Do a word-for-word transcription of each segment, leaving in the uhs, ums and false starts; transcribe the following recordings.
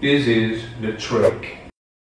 This is the trick.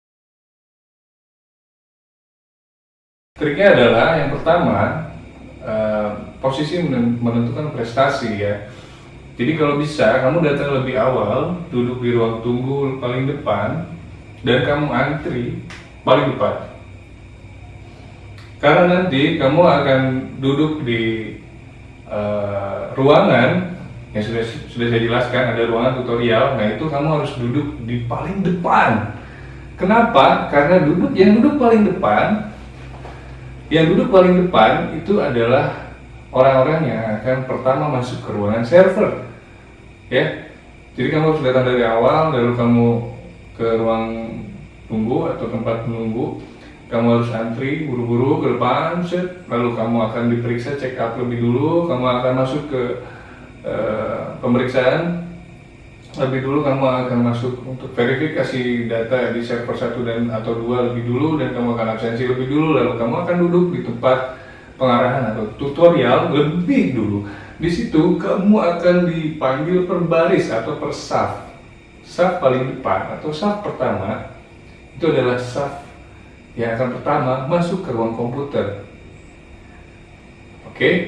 Triknya adalah yang pertama, uh, posisi menentukan prestasi ya. Jadi kalau bisa kamu datang lebih awal, duduk di ruang tunggu paling depan, dan kamu antri paling depan. Karena nanti kamu akan duduk di uh, ruangan yang sudah sudah saya jelaskan, ada ruangan tutorial. Nah itu kamu harus duduk di paling depan. Kenapa? Karena duduk yang duduk paling depan, yang duduk paling depan itu adalah orang-orang yang akan pertama masuk ke ruangan server, ya. Jadi kamu harus datang dari awal, lalu kamu ke ruang tunggu atau tempat menunggu. Kamu harus antri buru-buru ke depan, set. Lalu kamu akan diperiksa, check up lebih dulu. Kamu akan masuk ke Uh, pemeriksaan lebih dulu, kamu akan masuk untuk verifikasi data di server satu dan atau dua lebih dulu, dan kamu akan absensi lebih dulu, lalu kamu akan duduk di tempat pengarahan atau tutorial lebih dulu. Di situ kamu akan dipanggil per baris atau per saf. Saf paling depan atau saf pertama itu adalah saf yang akan pertama masuk ke ruang komputer. Oke? Okay?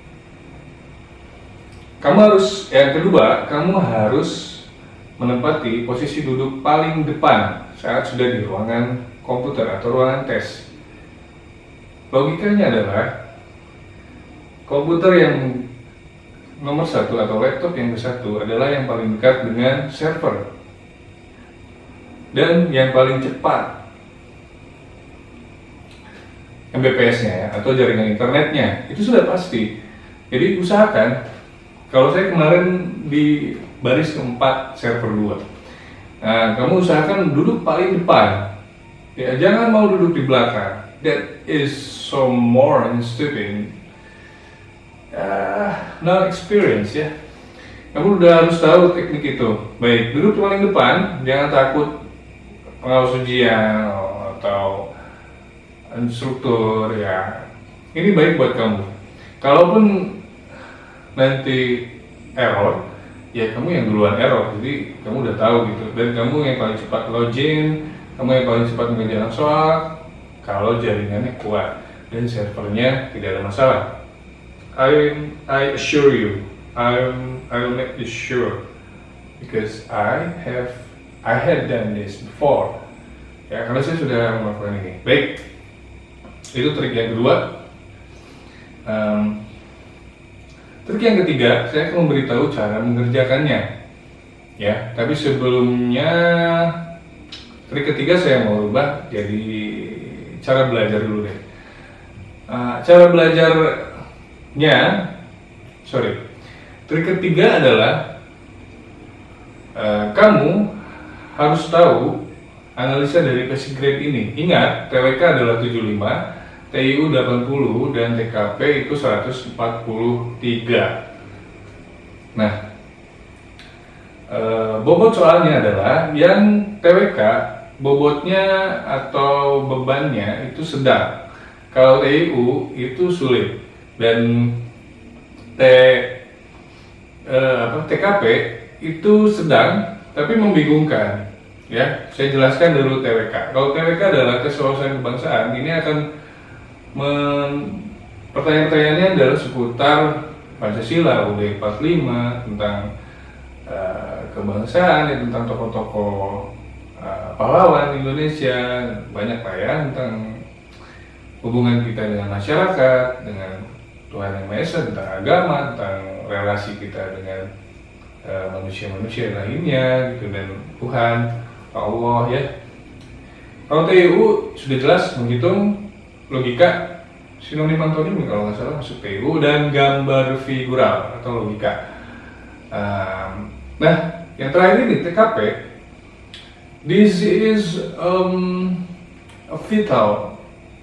Kamu harus, yang kedua, kamu harus menempati posisi duduk paling depan saat sudah di ruangan komputer atau ruangan tes. Logikanya adalah komputer yang nomor satu atau laptop yang ke satu adalah yang paling dekat dengan server dan yang paling cepat M B P S-nya atau jaringan internetnya, itu sudah pasti. Jadi usahakan. Kalau saya kemarin di baris keempat server dua, nah, kamu usahakan duduk paling depan, ya, jangan mau duduk di belakang. That is so more and stupid, uh, no experience ya. Kamu udah harus tahu teknik itu. Baik, duduk paling depan, jangan takut pengawas ujian atau instruktur ya. Ini baik buat kamu. Kalaupun nanti error, ya kamu yang duluan error, jadi kamu udah tahu gitu, dan kamu yang paling cepat login, kamu yang paling cepat mengerjakan soal kalau jaringannya kuat dan servernya tidak ada masalah. I I assure you, I'm I will make this sure because I have I had done this before. Ya, karena saya sudah melakukan ini. Baik, itu trik yang kedua. Um, Trik yang ketiga, saya akan memberitahu cara mengerjakannya, ya. Tapi sebelumnya, trik ketiga saya mau ubah jadi cara belajar dulu deh. Uh, cara belajarnya, sorry, trik ketiga adalah uh, kamu harus tahu analisa dari passing grade ini. Ingat, T W K adalah tujuh puluh lima. T I U delapan puluh dan T K P itu seratus empat puluh tiga. Nah, e, bobot soalnya adalah yang T W K bobotnya atau bebannya itu sedang. Kalau T I U itu sulit, dan T e, apa, T K P itu sedang tapi membingungkan. Ya, saya jelaskan dulu T W K. Kalau T W K adalah tes wawasan kebangsaan, ini akan Men, pertanyaan-pertanyaannya adalah seputar Pancasila, U D empat puluh lima, tentang uh, kebangsaan, ya, tentang tokoh-tokoh uh, pahlawan Indonesia, banyak lah ya, tentang hubungan kita dengan masyarakat, dengan Tuhan Yang Maha Esa, tentang agama, tentang relasi kita dengan uh, manusia-manusia lainnya, gitu, dan Tuhan, Allah ya. Kalau T I U sudah jelas menghitung logika, sinonim antonim kalau nggak salah masuk T I U, dan gambar figural atau logika. Um, nah, yang terakhir ini T K P. This is um, a vital.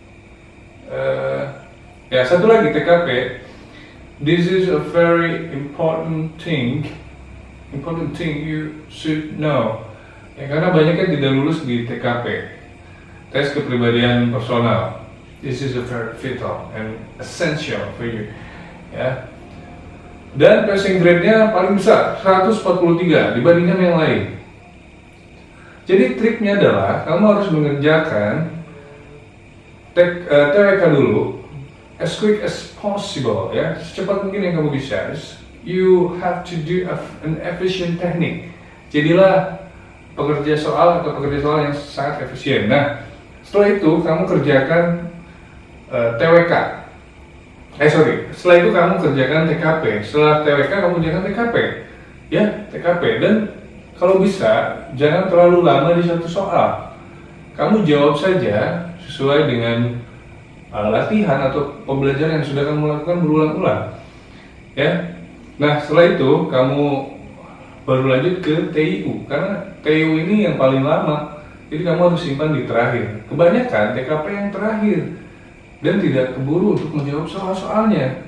Uh, ya satu lagi T K P. This is a very important thing. Important thing you should know. Ya, karena banyak yang tidak lulus di T K P, tes kepribadian personal. This is a very vital and essential for you, ya. Dan passing grade-nya paling besar, seratus empat puluh tiga dibandingkan yang lain. Jadi triknya adalah kamu harus mengerjakan tek, uh, T W K dulu as quick as possible, ya, secepat mungkin yang kamu bisa. You have to do an efficient technique. Jadilah pekerja soal atau pekerja soal yang sangat efisien. Nah, setelah itu kamu kerjakan uh, T W K. Eh sorry, setelah itu kamu kerjakan T K P. Setelah T W K kamu kerjakan T K P, ya T K P. Dan kalau bisa jangan terlalu lama di satu soal. Kamu jawab saja sesuai dengan uh, latihan atau pembelajaran yang sudah kamu lakukan berulang-ulang. Ya. Nah setelah itu kamu baru lanjut ke T I U, karena T I U ini yang paling lama. Jadi kamu harus simpan di terakhir. Kebanyakan T K P yang terakhir. Dan tidak keburu untuk menjawab soal-soalnya.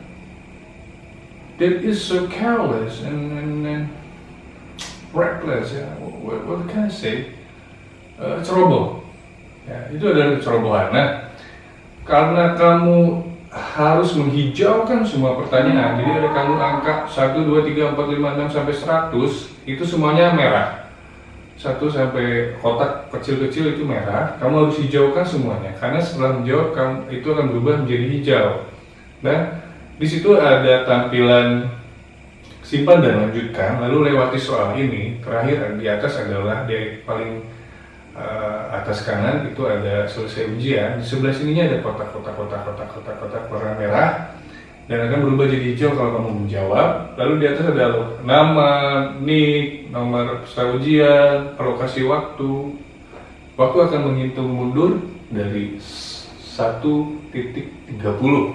That is so careless and, and, and reckless, ya. What, what can I say? Uh, ceroboh. Ya, itu adalah kecerobohan. Nah, karena kamu harus menghijaukan semua pertanyaan, jadi ada kamu angka satu, dua, tiga, empat, lima, enam sampai seratus, itu semuanya merah. Satu sampai kotak kecil-kecil itu merah, kamu harus hijaukan semuanya, karena setelah menjawab kamu itu akan berubah menjadi hijau. Nah, di situ ada tampilan simpan dan lanjutkan, lalu lewati soal ini. Terakhir di atas adalah di paling uh, atas kanan itu ada selesai ujian. Di sebelah sininya ada kotak-kotak kotak-kotak kotak-kotak warna merah dan akan berubah jadi hijau kalau kamu menjawab. Lalu di atas ada nama, nik, nomor peserta ujian, alokasi waktu. Waktu akan menghitung mundur dari satu titik tiga puluh.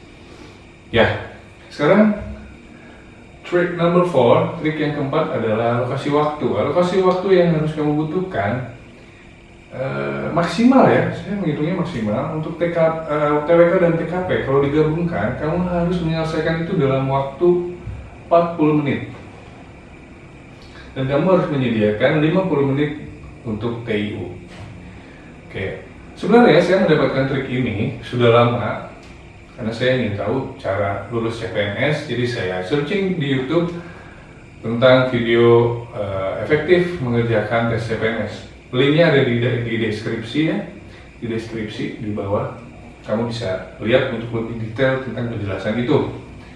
Ya, sekarang trik number four, trik yang keempat adalah alokasi waktu. Alokasi waktu yang harus kamu butuhkan Uh, maksimal, ya, saya menghitungnya maksimal untuk T K, uh, T W K dan T K P. Kalau digabungkan, kamu harus menyelesaikan itu dalam waktu empat puluh menit. Dan kamu harus menyediakan lima puluh menit untuk T I U. Oke, sebenarnya saya mendapatkan trik ini sudah lama karena saya ingin tahu cara lulus C P N S. Jadi saya searching di YouTube tentang video uh, efektif mengerjakan tes C P N S. Linknya ada di, di deskripsi, ya, di deskripsi di bawah. Kamu bisa lihat untuk lebih detail tentang penjelasan itu.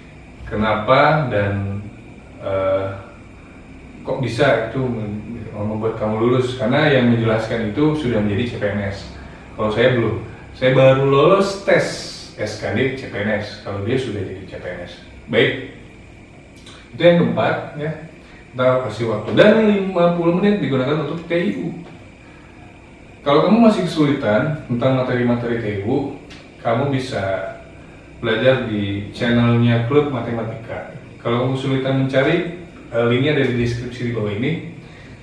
Kenapa dan uh, kok bisa itu membuat kamu lulus? Karena yang menjelaskan itu sudah menjadi C P N S. Kalau saya belum, saya baru lolos tes S K D C P N S. Kalau dia sudah jadi C P N S. Baik, itu yang keempat, ya. Kita kasih waktu dan lima puluh menit digunakan untuk T I U. Kalau kamu masih kesulitan tentang materi-materi T I U, kamu bisa belajar di channelnya Klub Matematika. Kalau kamu kesulitan mencari, linknya ada di deskripsi di bawah ini.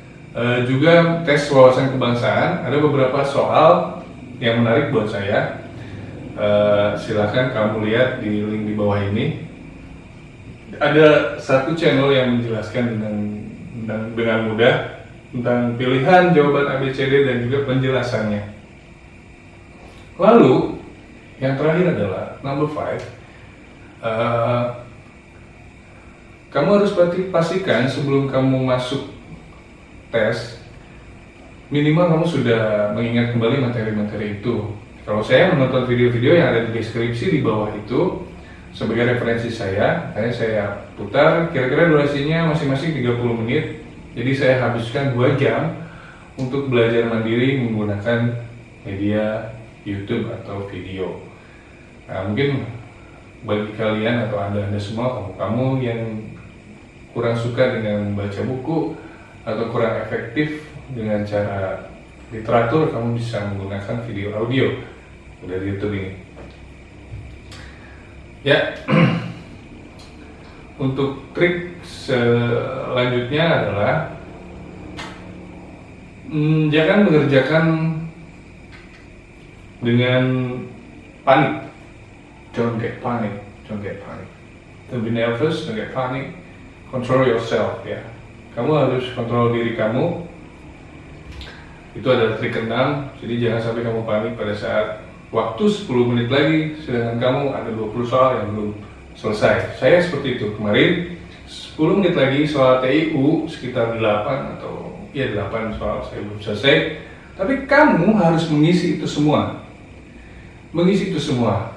Juga tes wawasan kebangsaan, ada beberapa soal yang menarik buat saya. Silahkan kamu lihat di link di bawah ini. Ada satu channel yang menjelaskan dengan, dengan, dengan mudah tentang pilihan jawaban A B C D dan juga penjelasannya. Lalu yang terakhir adalah number five. Uh, kamu harus pastikan sebelum kamu masuk tes, minimal kamu sudah mengingat kembali materi-materi itu. Kalau saya menonton video-video yang ada di deskripsi di bawah itu sebagai referensi saya, saya saya putar, kira-kira durasinya masing-masing tiga puluh menit. Jadi saya habiskan dua jam untuk belajar mandiri menggunakan media YouTube atau video. Nah, mungkin bagi kalian atau anda-anda semua, kamu-kamu yang kurang suka dengan membaca buku atau kurang efektif dengan cara literatur, kamu bisa menggunakan video audio dari YouTube ini. Ya, untuk trik selanjutnya adalah hmm, jangan mengerjakan dengan panik. Don't get panic, don't get panic. Don't be nervous, don't get panic. Control yourself, ya. Kamu harus kontrol diri kamu. Itu adalah trik keenam. Jadi jangan sampai kamu panik pada saat waktu sepuluh menit lagi, sedangkan kamu ada dua puluh soal yang belum selesai. Saya seperti itu kemarin, sepuluh menit lagi soal T I U sekitar delapan atau ya delapan soal saya belum selesai. Tapi kamu harus mengisi itu semua. Mengisi itu semua.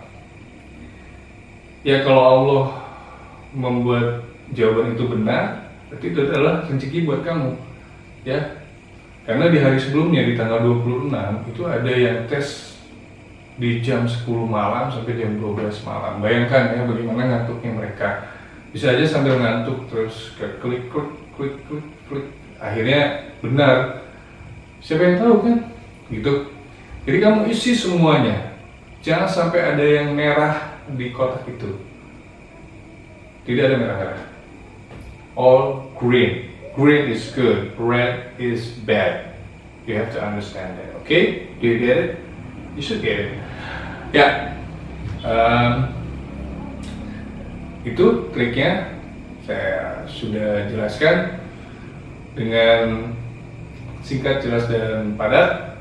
Ya kalau Allah membuat jawaban itu benar, berarti itu adalah rezeki buat kamu. Ya. Karena di hari sebelumnya di tanggal dua puluh enam itu ada yang tes di jam sepuluh malam sampai jam dua belas malam. Bayangkan ya bagaimana ngantuknya mereka. Bisa aja sambil ngantuk terus kayak klik klik klik klik klik. Akhirnya benar. Siapa yang tahu kan? Gitu. Jadi kamu isi semuanya. Jangan sampai ada yang merah di kotak itu. Tidak ada merah-merah. All green. Green is good. Red is bad. You have to understand that. Okay? Do you get it? You should get it. Ya. Um, itu triknya saya sudah jelaskan dengan singkat, jelas dan padat.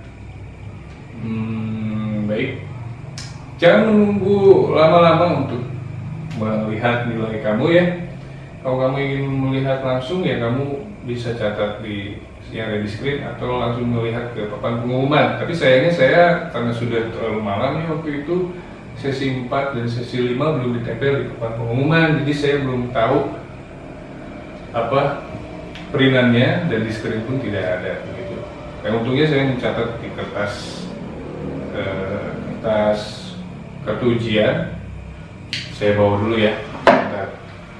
Hmm, baik. Jangan menunggu lama-lama untuk melihat nilai kamu ya. Kalau kamu ingin melihat langsung ya kamu bisa catat di yang ada di screen atau langsung melihat ke papan pengumuman. Tapi sayangnya saya karena sudah terlalu malam ya waktu itu sesi empat dan sesi lima belum ditempel di papan pengumuman. Jadi saya belum tahu apa perinannya dan di screen pun tidak ada begitu. Dan untungnya saya mencatat di kertas eh, kertas kartu ujian. Saya bawa dulu ya. Bentar.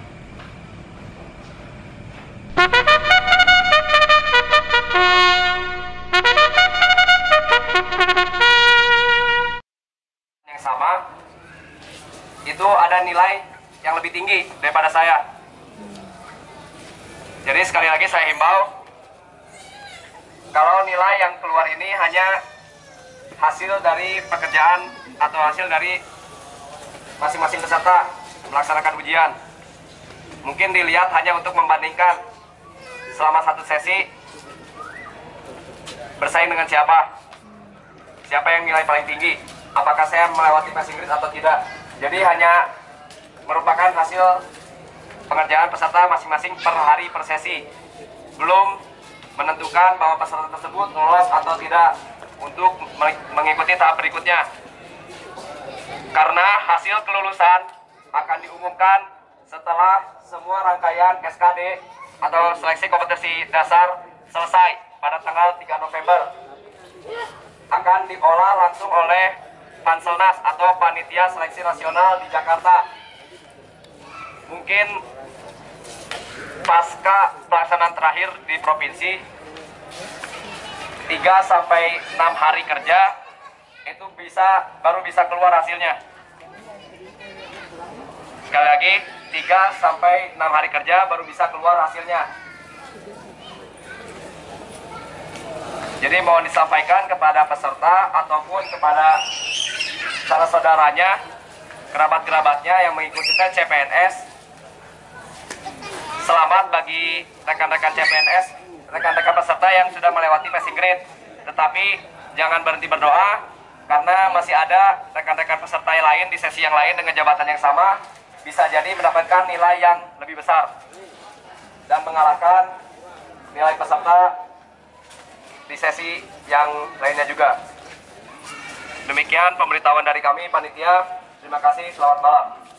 Yang sama itu ada nilai yang lebih tinggi daripada saya. Jadi sekali lagi saya himbau, kalau nilai yang keluar ini hanya hasil dari pekerjaan atau hasil dari masing-masing peserta melaksanakan ujian. Mungkin dilihat hanya untuk membandingkan selama satu sesi bersaing dengan siapa, siapa yang nilai paling tinggi, apakah saya melewati passing grade atau tidak. Jadi hanya merupakan hasil pengerjaan peserta masing-masing per hari per sesi, belum menentukan bahwa peserta tersebut lolos atau tidak untuk mengikuti tahap berikutnya. Karena hasil kelulusan akan diumumkan setelah semua rangkaian S K D atau seleksi kompetensi dasar selesai pada tanggal tiga November. Akan diolah langsung oleh Panselnas atau Panitia Seleksi Nasional di Jakarta. Mungkin pasca pelaksanaan terakhir di provinsi, tiga sampai enam hari kerja itu bisa baru bisa keluar hasilnya. Sekali lagi, tiga sampai enam hari kerja baru bisa keluar hasilnya. Jadi mohon disampaikan kepada peserta ataupun kepada saudara-saudaranya, kerabat-kerabatnya yang mengikuti tes C P N S. Selamat bagi rekan-rekan C P N S, rekan-rekan peserta yang sudah melewati passing grade. Tetapi jangan berhenti berdoa, karena masih ada rekan-rekan peserta yang lain di sesi yang lain dengan jabatan yang sama, bisa jadi mendapatkan nilai yang lebih besar dan mengalahkan nilai peserta di sesi yang lainnya juga. Demikian pemberitahuan dari kami panitia. Terima kasih, selamat malam.